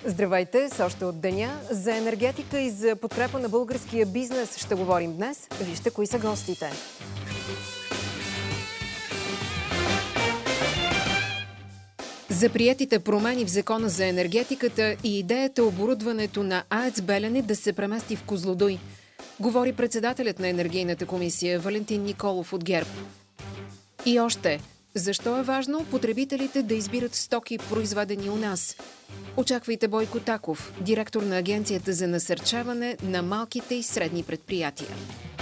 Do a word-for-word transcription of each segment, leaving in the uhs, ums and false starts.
Здравейте, с още от деня. За енергетика и за подкрепа на българския бизнес ще говорим днес. Вижте кои са гостите. За приетите промени в закона за енергетиката и идеята оборудването на АЕЦ Белене да се премести в Козлодуй. Говори председателят на енергийната комисия Валентин Николов от ГЕРБ. И още, защо е важно потребителите да избират стоки, произведени у нас? Очаквайте Бойко Таков, директор на Агенцията за насърчаване на малките и средни предприятия.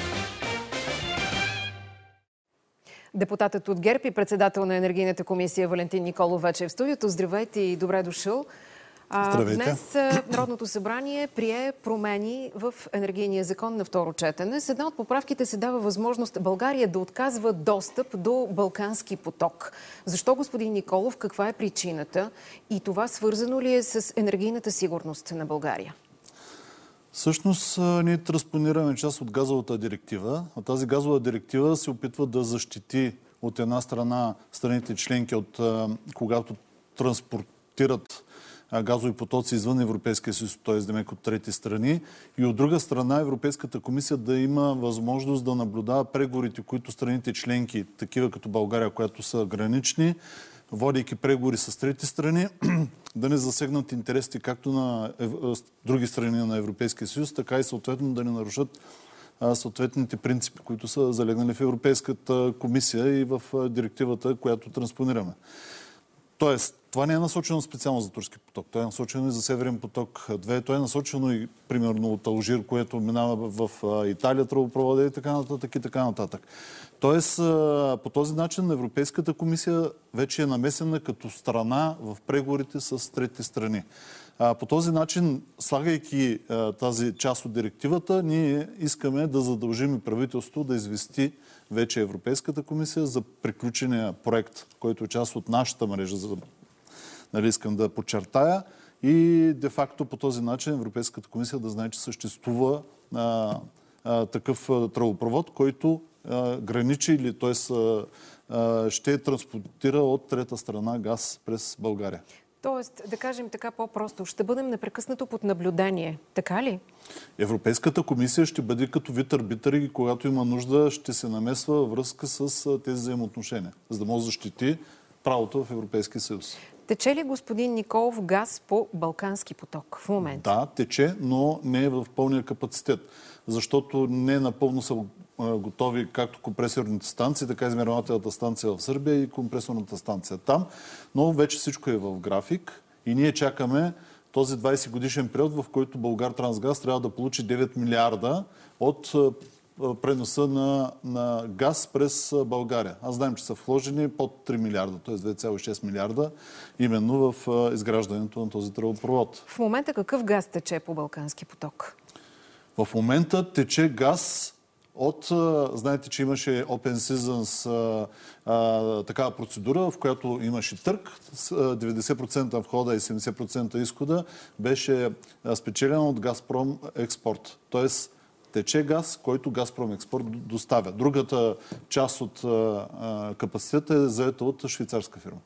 Депутатът от ГЕРБ и председател на енергийната комисия Валентин Николов вече е в студиото. Здравейте и добре дошъл. Здравейте. Днес Народното събрание прие промени в енергийния закон на второ четене. С една от поправките се дава възможност България да отказва достъп до Балкански поток. Защо, господин Николов? Каква е причината? И това свързано ли е с енергийната сигурност на България? Всъщност ние транспонираме част от газовата директива. А тази газова директива се опитва да защити от една страна страните членки от когато транспортират газови потоци извън Европейския съюз, т.е. демек от трети страни. И от друга страна Европейската комисия да има възможност да наблюдава преговорите, които страните членки, такива като България, които са гранични, водейки преговори с трети страни, да не засегнат интересите както на други страни на Европейския съюз, така и съответно да не нарушат съответните принципи, които са залегнали в Европейската комисия и в директивата, която транспонираме. Тоест, това не е насочено специално за Турски поток. То е насочено и за Северен поток две. То е насочено и, примерно, от Алжир, което минава в Италия, тръбопровода и така нататък и така нататък. Тоест, по този начин Европейската комисия вече е намесена като страна в преговорите с трети страни. По този начин, слагайки тази част от директивата, ние искаме да задължим и правителството да извести вече Европейската комисия за приключения проект, който е част от нашата мрежа, за, нали, искам да подчертая. И де-факто по този начин Европейската комисия да знае, че съществува а, а, такъв тръбопровод, който а, граничи или т.е. ще транспортира от трета страна газ през България. Тоест, да кажем така по-просто, ще бъдем непрекъснато под наблюдение. Така ли? Европейската комисия ще бъде като вид арбитър и когато има нужда, ще се намесва във връзка с тези взаимоотношения, за да може да защити правото в Европейския съюз. Тече ли, господин Николов, газ по Балкански поток в момента? Да, тече, но не е в пълния капацитет, защото не напълно са готови както компресорните станции, така и измервателната станция в Сърбия и компресорната станция там, но вече всичко е в график и ние чакаме този двайсет годишен период, в който Булгартрансгаз трябва да получи девет милиарда от преноса на, на газ през България. Аз знаем, че са вложени под три милиарда, т.е. две цяло и шест милиарда, именно в изграждането на този тръбопровод. В момента какъв газ тече по Балкански поток? В момента тече газ от, знаете, че имаше Open Seasons а, такава процедура, в която имаше търг, деветдесет процента входа и седемдесет процента изхода беше спечелен от Газпром Експорт. Тоест, тече газ, който Газпром Експорт доставя. Другата част от а, капацитета е заета от швейцарска фирма.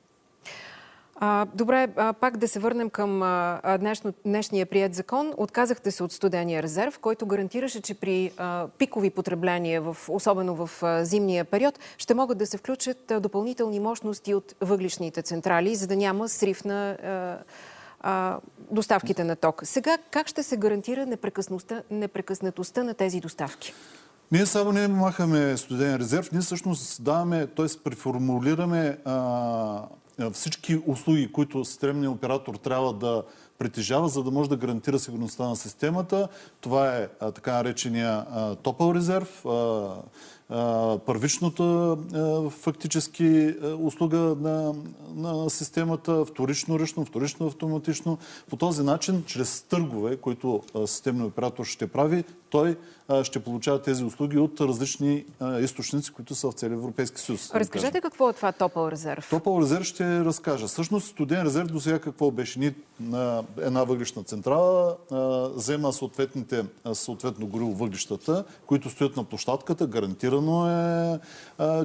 А, добре, а, пак да се върнем към а, днешно, днешния приет закон. Отказахте се от студения резерв, който гарантираше, че при а, пикови потребления, в, особено в а, зимния период, ще могат да се включат а, допълнителни мощности от въглищните централи, за да няма срив на а, а, доставките на ток. Сега как ще се гарантира непрекъснатостта, непрекъснатостта на тези доставки? Ние само не махаме студен резерв, ние всъщност даваме, т.е. преформулираме а, всички услуги, които системният оператор трябва да притежава, за да може да гарантира сигурността на системата. Това е а, така наречения а, топъл резерв, а, а, първичната а, фактически а, услуга на, на системата, вторично ръчно, вторично автоматично. По този начин, чрез търгове, които а, системният оператор ще прави, той а, ще получава тези услуги от различни а, източници, които са в целия Европейски съюз. Разкажете какво е това топъл резерв? Топъл резерв ще разкажа. Всъщност студен резерв до сега какво беше? Ни на една въглищна централа а, взема съответните, съответно гориво въглищата, които стоят на площадката. Гарантирано е, а, че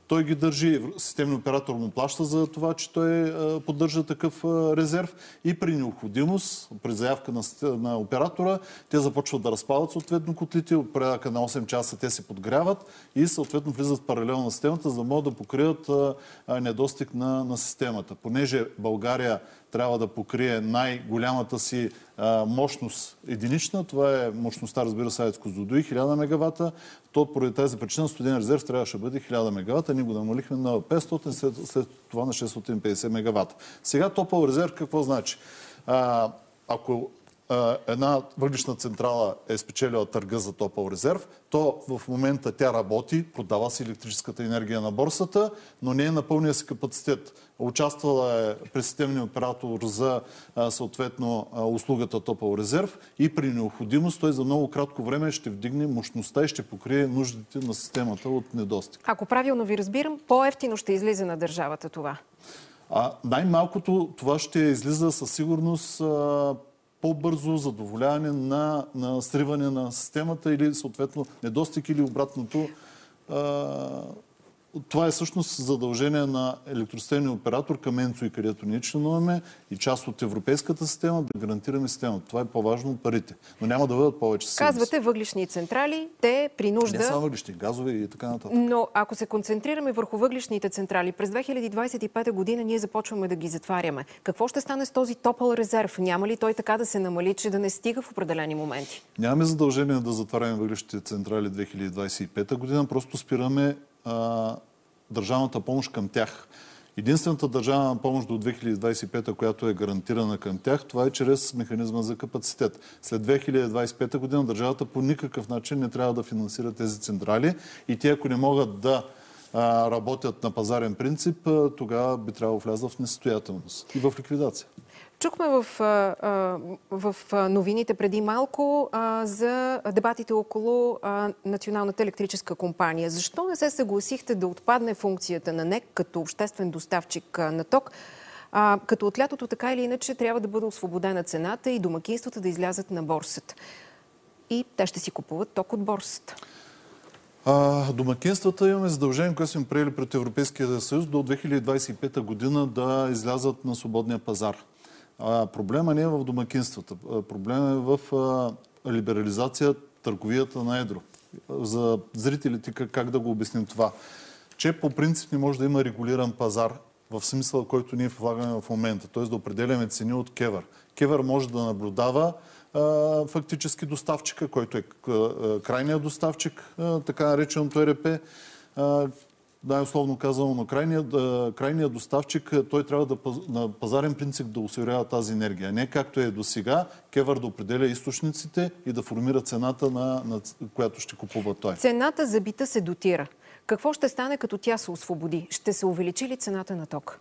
той ги държи, системният оператор му плаща за това, че той а, поддържа такъв а, резерв и при необходимост, при заявка на, на оператора, те започват да разпалят съответно котлите, от порядъка на осем часа те се подгряват и съответно влизат паралелно на системата, за да могат да покрият а, а, недостиг на, на системата. Понеже България трябва да покрие най-голямата си а, мощност единична. Това е мощността, разбира се, АЕЦ Козлодуй, хиляда мегавата. То поради тази причина студен резерв трябваше да бъде хиляда мегавата. Ние го намалихме на петстотин, след, след това на шестстотин и петдесет мегавата. Сега топъл резерв какво значи? А, ако а, една въглищна централа е спечелила търга за топъл резерв, то в момента тя работи, продава си електрическата енергия на борсата, но не е на пълния си капацитет. Участвала е при системния оператор за а, съответно а, услугата топъл резерв и при необходимост той за много кратко време ще вдигне мощността и ще покрие нуждите на системата от недостиг. Ако правилно ви разбирам, по-евтино ще излиза на държавата това? А, най-малкото това ще излиза със сигурност а, по-бързо задоволяване на, на сриване на системата или съответно недостиг или обратното. А, това е всъщност задължение на електросистемния оператор към ЕНЦО и където ние членуваме и част от европейската система да гарантираме системата. Това е по-важно от парите. Но няма да бъдат повече сигурни. Казвате въглищни централи, те при нужда... Не само въглищни, газове и така нататък. Но ако се концентрираме върху въглищните централи, през две хиляди двадесет и пета година ние започваме да ги затваряме. Какво ще стане с този топъл резерв? Няма ли той така да се намали, че да не стига в определени моменти? Нямаме задължение да затваряме въглищните централи две хиляди двадесет и пета година, просто спираме а, държавната помощ към тях. Единствената държавна помощ до две хиляди двадесет и пета, която е гарантирана към тях, това е чрез механизма за капацитет. След две хиляди двадесет и пета година държавата по никакъв начин не трябва да финансира тези централи и те, ако не могат да а, работят на пазарен принцип, а, тогава би трябвало да влязат в несъстоятелност и в ликвидация. Чухме в, в новините преди малко за дебатите около Националната електрическа компания. Защо не се съгласихте да отпадне функцията на НЕК като обществен доставчик на ток, като от лятото така или иначе трябва да бъде освободена цената и домакинствата да излязат на борсата? И те ще си купуват ток от борсата. А, домакинствата имаме задължение, което сме приели пред Европейския съюз до две хиляди двадесет и пета година да излязат на свободния пазар. А, проблема не е в домакинствата. Проблема е в а, либерализация търговията на едро. За зрителите как да го обясним това? Че по принцип не може да има регулиран пазар в смисъл, който ние влагаме в момента. Т.е. да определяме цени от КЕВР. КЕВР може да наблюдава а, фактически доставчика, който е а, крайният доставчик, а, така нареченото Е Р П. А, най-условно казано, но крайният, крайният доставчик, той трябва да на пазарен принцип да осигурява тази енергия. Не както е до сега, КЕВР да определя източниците и да формира цената, на, на която ще купува той. Цената за бита се дотира. Какво ще стане, като тя се освободи? Ще се увеличи ли цената на ток?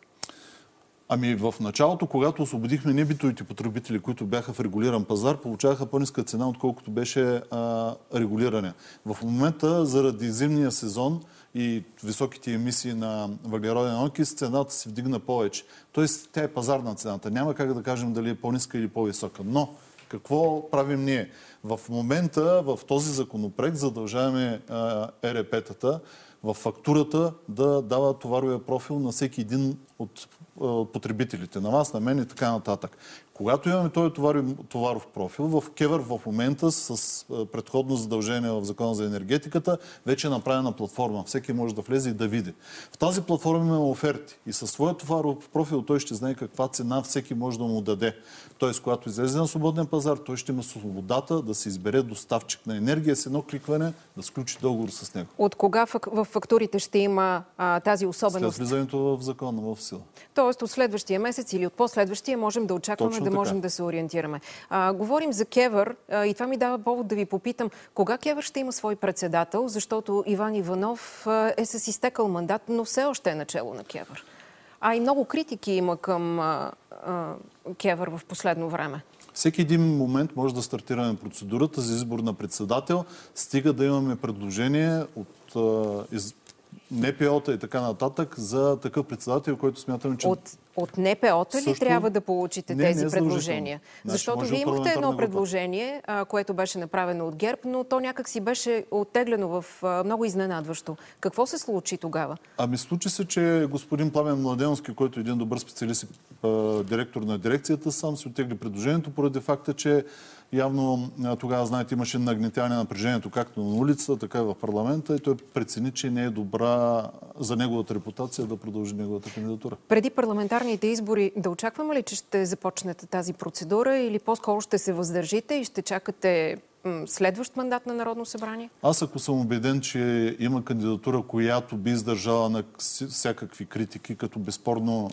Ами в началото, когато освободихме небитовите потребители, които бяха в регулиран пазар, получаваха по-ниска цена, отколкото беше а, регулиране. В момента, заради зимния сезон и високите емисии на въглероден окис, цената се вдигна повече. Тоест, тя е пазарна цената. Няма как да кажем дали е по-ниска или по-висока. Но какво правим ние? В момента, в този законопроект, задължаваме Е Р П-тата в фактурата да дава товаровия профил на всеки един от потребителите, на вас, на мен и така нататък. Когато имаме този товаров профил, в КЕВР в момента с предходно задължение в Закона за енергетиката вече е направена платформа. Всеки може да влезе и да види. В тази платформа има оферти и със своя товаров профил той ще знае каква цена всеки може да му даде. Тоест, когато излезе на свободен пазар, той ще има свободата да се избере доставчик на енергия с едно кликване да сключи договор с него. От кога в фактурите ще има а, тази особеност? След влизането в закона, в сила. Тоест от следващия месец или от последващия можем да очакваме Точно да така. можем да се ориентираме. А, говорим за КЕВР а, и това ми дава повод да ви попитам кога КЕВР ще има свой председател, защото Иван Иванов а, е с изтекал мандат, но все още е начело на КЕВР. А и много критики има към а, а, КЕВР в последно време. Всеки един момент може да стартираме процедурата за избор на председател, стига да имаме предложение от а, из... Н П О-та и така нататък за такъв председател, който смятаме, че... От От Н П О-та ли Също... трябва да получите не, тези не предложения? Значи, Защото вие имахте едно предложение, а, което беше направено от ГЕРБ, но то някак си беше оттеглено в а, много изненадващо. Какво се случи тогава? Ами случи се, че господин Пламен Младеновски, който е един добър специалист и директор на дирекцията, сам си оттегли предложението, поради факта, че явно тогава, знаете, имаше нагнетяване на напрежението както на улицата, така и в парламента и той прецени, че не е добра за неговата репутация да продължи неговата кандидатура. Преди парламентарните избори да очакваме ли, че ще започнете тази процедура или по-скоро ще се въздържите и ще чакате следващ мандат на Народно събрание? Аз ако съм убеден, че има кандидатура, която би издържала на всякакви критики, като безспорно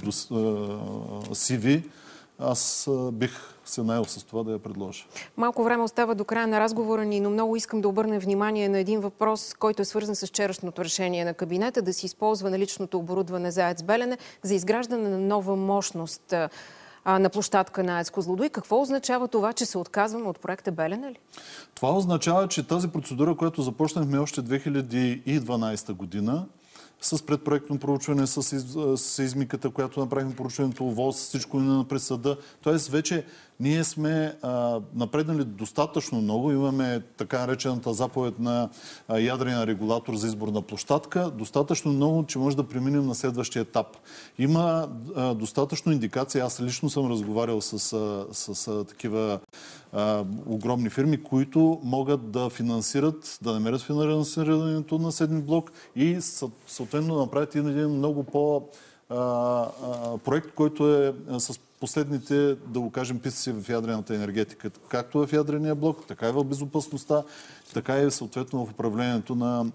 Си Ви, аз бих се наел с това да я предложа. Малко време остава до края на разговора ни, но много искам да обърна внимание на един въпрос, който е свързан с вчерашното решение на кабинета да се използва наличното оборудване за АЕЦ Белене за изграждане на нова мощност на площадка на АЕЦ Козлодуй. Какво означава това, че се отказваме от проекта Белене ли? Това означава, че тази процедура, която започнахме още две хиляди и дванадесета година, с предпроектно проучване, с сейзмиката, която направихме проучването, ОВОС, всичко на присъда. Тоест вече ние сме а, напреднали достатъчно много. Имаме така наречената заповед на а, ядрения регулатор за избор на площадка. Достатъчно много, че може да преминем на следващия етап. Има а, достатъчно индикации. Аз лично съм разговарял с, а, с а, такива а, огромни фирми, които могат да финансират, да намерят финансирането на седми блок и съответно да направят един много по- а, а, проект, който е а, с последните, да го кажем, писъци в ядрената енергетика. Както в ядрения блок, така и в безопасността, така и съответно в управлението на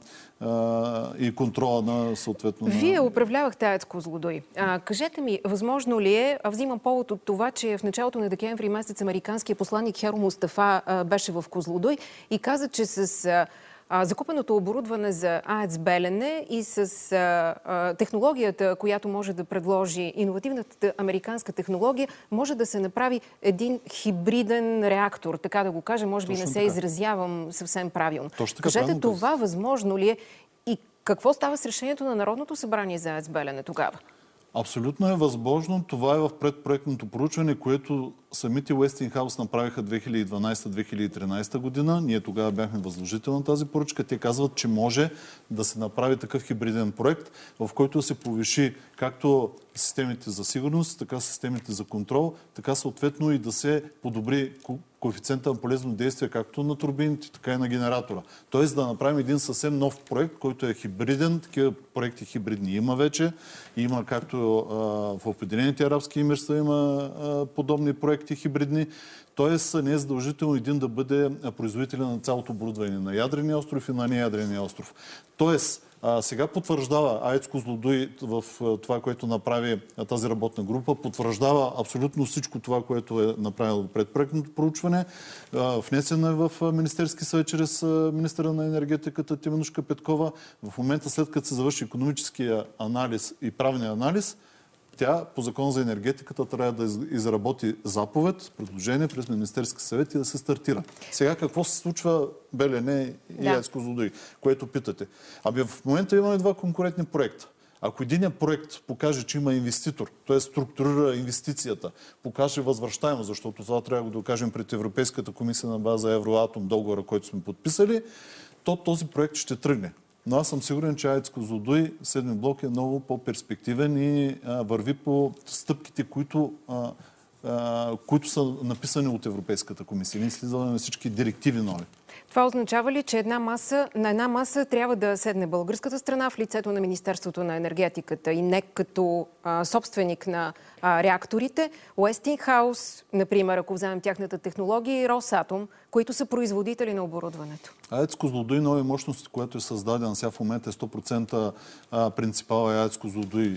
а, и контрола на съответно... Вие на... управлявахте АЕЦ Козлодуй. А, кажете ми, възможно ли е, а взимам повод от това, че в началото на декември месец американският посланник Херо Мустафа а, беше в Козлодуй и каза, че с... А, закупеното оборудване за АЕЦ Белене и с а, а, технологията, която може да предложи, иновативната американска технология, може да се направи един хибриден реактор, така да го кажа, може би Точно не се така. изразявам съвсем правилно. Точно така, Кажете, правилно това възможно ли е и какво става с решението на Народното събрание за АЕЦ Белене тогава? Абсолютно е възможно. Това е в предпроектното проучване, което самите Уестингхаус направиха две хиляди и дванадесета - две хиляди и тринадесета година. Ние тогава бяхме възложител на тази поръчка. Те казват, че може да се направи такъв хибриден проект, в който се повиши както системите за сигурност, така системите за контрол, така съответно и да се подобри коефициента на полезно действие както на турбините, така и на генератора. Тоест да направим един съвсем нов проект, който е хибриден. Такива проекти хибридни има вече. Има както а, в Обединените арабски емирства има а, подобни проекти хибридни. Тоест не е задължително един да бъде производителя на цялото оборудване на ядрения остров и на неядрения остров. Тоест А, сега потвърждава АЕЦ Козлодуй в това, което направи тази работна група, потвърждава абсолютно всичко това, което е направило предпроектното проучване. А, внесено е в Министерски съвет чрез министъра на енергетиката Теменужка Петкова. В момента, след като се завърши икономическия анализ и правния анализ, тя по закон за енергетиката трябва да изработи заповед, предложение през Министерски съвет и да се стартира. Сега какво се случва Белене и АЕЦ Козлодуй, което питате? Ами в момента имаме два конкурентни проекта. Ако единият проект покаже, че има инвеститор, т.е. структурира инвестицията, покаже възвръщаемост, защото това трябва да го докажем пред Европейската комисия на база Евроатом, договора, който сме подписали, то този проект ще тръгне. Но аз съм сигурен, че АЕЦ Козлодуй, седми блок е много по-перспективен и а, върви по стъпките, които, а, а, които са написани от Европейската комисия. Ние следваме всички директиви нови. Това означава ли, че една маса, на една маса трябва да седне българската страна в лицето на Министерството на енергетиката и НЕК като а, собственик на а, реакторите, Уестингхаус, например, ако вземем тяхната технология, и Росатом, които са производители на оборудването? АЕЦ Козлодуй, нови мощности, която е създадена сега в момента е сто процента принципал е АЕЦ Козлодуй,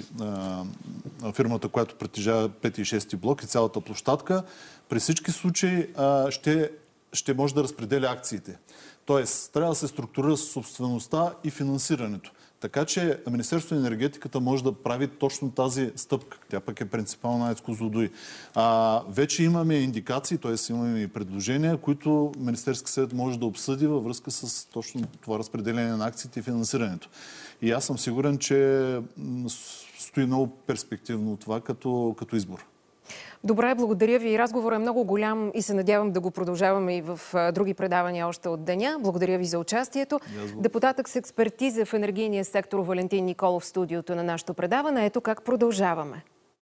фирмата, която притежава пети и шести блок и цялата площадка. При всички случаи а, ще ще може да разпределя акциите. Тоест, трябва да се структурира собствеността и финансирането. Така че Министерството на енергетиката може да прави точно тази стъпка. Тя пък е принципал на АЕЦ Козлодуй. А, вече имаме индикации, т.е. имаме и предложения, които Министерски съвет може да обсъди във връзка с точно това разпределение на акциите и финансирането. И аз съм сигурен, че стои много перспективно това като, като избор. Добре, благодаря ви. Разговорът е много голям и се надявам да го продължаваме и в други предавания още от деня. Благодаря ви за участието. Депутатът с експертиза в енергийния сектор Валентин Николов в студиото на нашето предаване. Ето как продължаваме.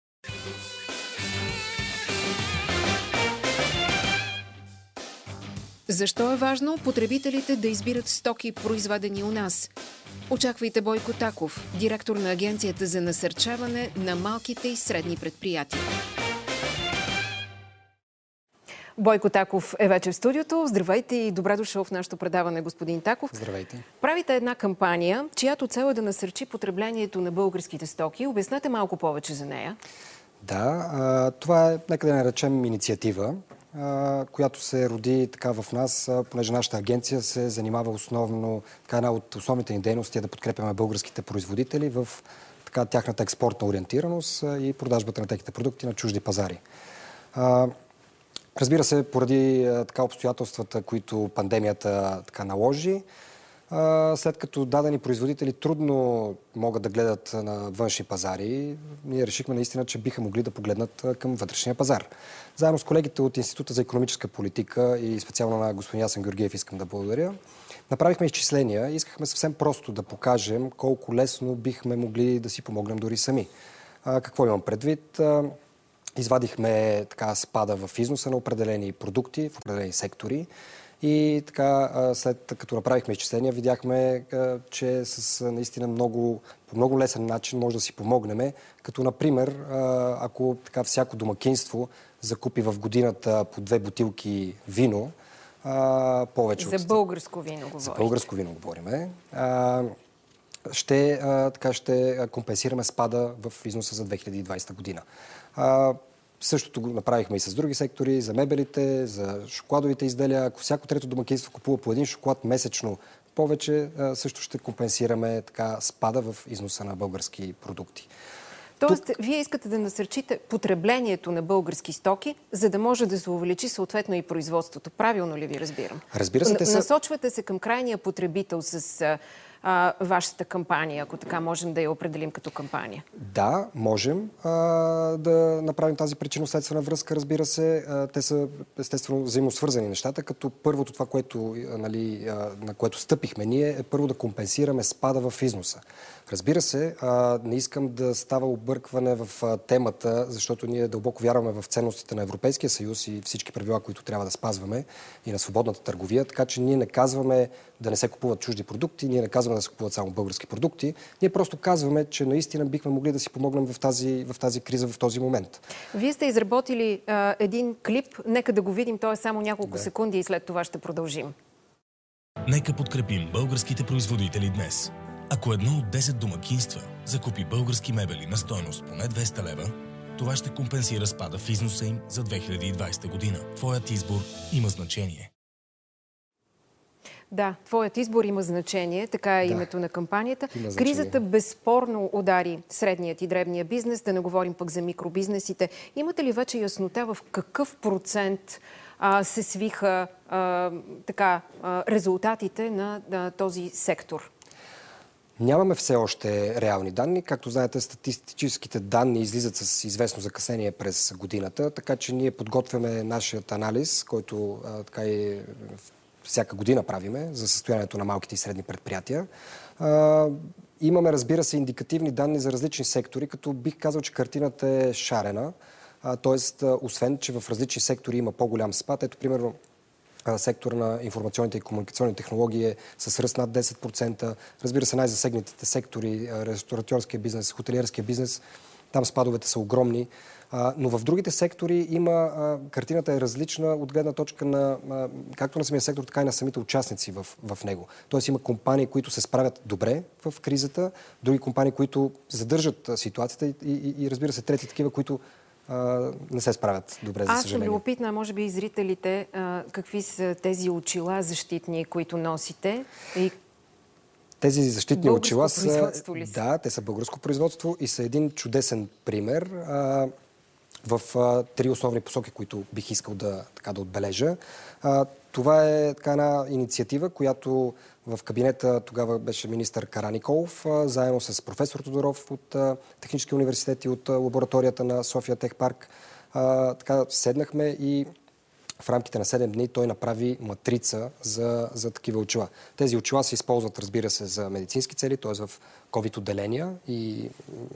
Защо е важно потребителите да избират стоки, произведени у нас? Очаквайте Бойко Таков, директор на Агенцията за насърчаване на малките и средни предприятия. Бойко Таков е вече в студиото. Здравейте и добре дошъл в нашето предаване, господин Таков. Здравейте. Правите една кампания, чиято цел е да насърчи потреблението на българските стоки. Обяснете малко повече за нея. Да, това е, нека да наречем, инициатива, която се роди така в нас, понеже нашата агенция се занимава основно, така една от основните ни дейности е да подкрепяме българските производители в така тяхната експортна ориентираност и продажбата на техните продукти на чужди пазари. Разбира се, поради така обстоятелствата, които пандемията така наложи, след като дадени производители трудно могат да гледат на външни пазари, ние решихме наистина, че биха могли да погледнат към вътрешния пазар. Заедно с колегите от Института за икономическа политика и специално на господин Ясен Георгиев искам да благодаря, направихме изчисления и искахме съвсем просто да покажем колко лесно бихме могли да си помогнем дори сами. Какво имам предвид? Извадихме така спада в износа на определени продукти, в определени сектори и така след като направихме изчисления, видяхме, че с наистина много, по много лесен начин може да си помогнем, като например, ако така всяко домакинство закупи в годината по две бутилки вино, повече за от... българско вино говорим. За българско вино говорим. Ще, така, ще компенсираме спада в износа за две хиляди и двадесета година. А, същото го направихме и с други сектори, за мебелите, за шоколадовите изделия. Ако всяко трето домакинство купува по един шоколад месечно повече, а, също ще компенсираме така спада в износа на български продукти. Тоест, Тук... вие искате да насърчите потреблението на български стоки, за да може да се увеличи съответно и производството. Правилно ли ви разбирам? Разбира се, те са... Насочвате се към крайния потребител с а, вашата кампания, ако така можем да я определим като кампания. Да, можем а, да направим тази причинно-следствена връзка, разбира се. А, те са естествено взаимосвързани нещата, като първото това, което, нали, а, на което стъпихме ние, е първо да компенсираме спада в износа. Разбира се, а, не искам да става объркване в а, темата, защото ние дълбоко вярваме в ценностите на Европейския съюз и всички правила, които трябва да спазваме и на свободната търговия, така че ние не казваме да не се купуват чужди продукти, ние не казваме да се купуват само български продукти, ние просто казваме, че наистина бихме могли да си помогнем в тази, в тази криза в този момент. Вие сте изработили а, един клип, нека да го видим, то е само няколко да. секунди и след това ще продължим. Нека подкрепим българските производители днес. Ако едно от десет домакинства закупи български мебели на стойност поне двеста лева, това ще компенсира спада в износа им за две хиляди и двадесета година. Твоят избор има значение. Да, твоят избор има значение, така е да. името на кампанията. Кризата безспорно удари средният и дребния бизнес, да не говорим пък за микробизнесите. Имате ли вече яснота в какъв процент а, се свиха а, така, а, резултатите на, на този сектор? Нямаме все още реални данни. Както знаете, статистическите данни излизат с известно закъснение през годината, така че ние подготвяме нашият анализ, който а, така и всяка година правиме за състоянието на малките и средни предприятия. А, имаме, разбира се, индикативни данни за различни сектори, като бих казал, че картината е шарена. А, тоест, освен, че в различни сектори има по-голям спад. Ето, примерно, сектор на информационните и комуникационни технологии е с ръст над десет процента. Разбира се, най-засегнатите сектори, ресторантьорския бизнес, хотелиерския бизнес, там спадовете са огромни. Но в другите сектори има, картината е различна от гледна точка на както на самия сектор, така и на самите участници в, в него. Тоест има компании, които се справят добре в кризата, други компании, които задържат ситуацията и, и, и разбира се, трети такива, които не се справят добре, за съжаление. Аз съм любопитна, може би и зрителите, какви са тези очила защитни, които носите и Тези защитни българско очила са... производство ли са? Да, те са българско производство и са един чудесен пример а, в а, три основни посоки, които бих искал да, така, да отбележа. А, това е така една инициатива, която в кабинета тогава беше министър Караниколов, а, заедно с професор Тодоров от а, Техническия университет и от а, лабораторията на София Техпарк. А, така седнахме и в рамките на седем дни той направи матрица за, за такива очила. Тези очила се използват, разбира се, за медицински цели, т.е. в ковид отделения и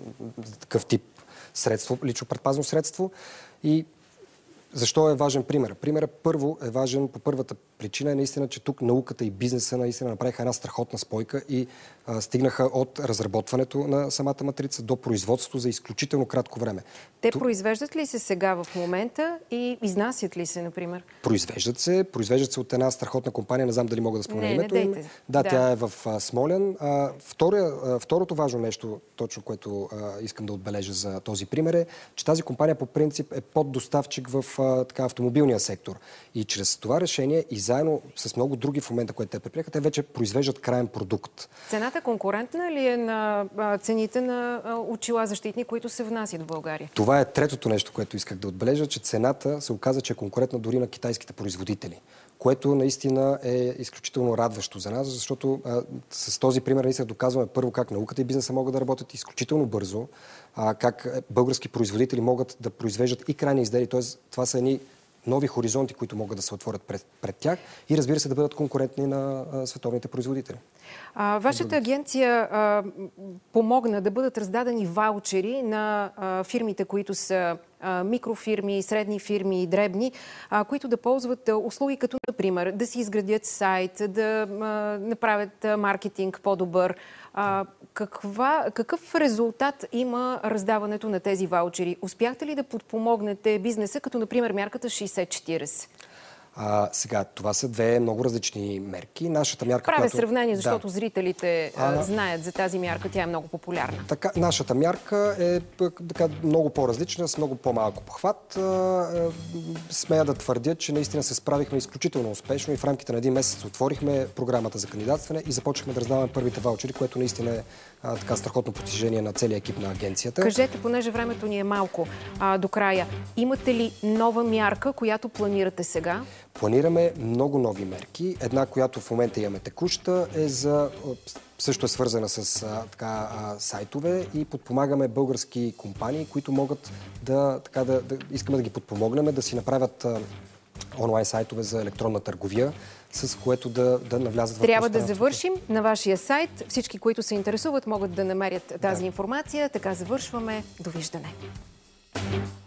такъв тип средство, лично предпазно средство. И защо е важен пример? Примерът първо е важен по първата причина е наистина, че тук науката и бизнеса наистина направиха една страхотна спойка и а, стигнаха от разработването на самата матрица до производството за изключително кратко време. Те Тук... произвеждат ли се сега в момента и изнасят ли се, например? Произвеждат се. Произвеждат се от една страхотна компания, не знам дали мога да спомена името им. Да, да, тя е в а, Смолян. А, втория, а, второто важно нещо, точно което а, искам да отбележа за този пример е, че тази компания по принцип е поддоставчик в а, така, автомобилния сектор. И чрез това решение и заедно с много други в момента, които те предприеха, те вече произвеждат краен продукт. Цената конкурентна ли е на а, цените на а, очила защитни, които се внасят в България? Това е третото нещо, което исках да отбележа, че цената се оказа, че е конкурентна дори на китайските производители, което наистина е изключително радващо за нас, защото а, с този пример наистина доказваме първо как науката и бизнеса могат да работят изключително бързо, а, как български производители могат да произвеждат и крайни изделия, т.е. това са едни нови хоризонти, които могат да се отворят пред, пред тях и разбира се да бъдат конкурентни на а, световните производители. А, вашата агенция а, помогна да бъдат раздадени ваучери на а, фирмите, които са а, микрофирми, средни фирми и дребни, а, които да ползват а, услуги като, например, да си изградят сайт, да а, направят а, маркетинг по-добър. А, каква, какъв резултат има раздаването на тези ваучери? Успяхте ли да подпомогнете бизнеса, като, например, мярката шейсет четирийсет? А, сега, това са две много различни мерки. Нашата мярка, Правя която... сравнение, защото да. зрителите а... знаят за тази мярка. Тя е много популярна. Така, нашата мярка е така, много по-различна, с много по-малко похват. А, а, смея да твърдя, че наистина се справихме изключително успешно и в рамките на един месец отворихме програмата за кандидатстване и започнахме да раздаваме първите ваучери, което наистина е а, така страхотно постижение на целия екип на агенцията. Кажете, понеже времето ни е малко а, до края, имате ли нова мярка, която планирате сега? Планираме много нови мерки. Една, която в момента имаме текуща, е за, също е свързана с а, така, а, сайтове и подпомагаме български компании, които могат да, така, да, да искаме да ги подпомогнем, да си направят а, онлайн сайтове за електронна търговия, с което да, да навлязат в Трябва да завършим на вашия сайт. Всички, които се интересуват, могат да намерят тази да. информация. Така завършваме. Довиждане.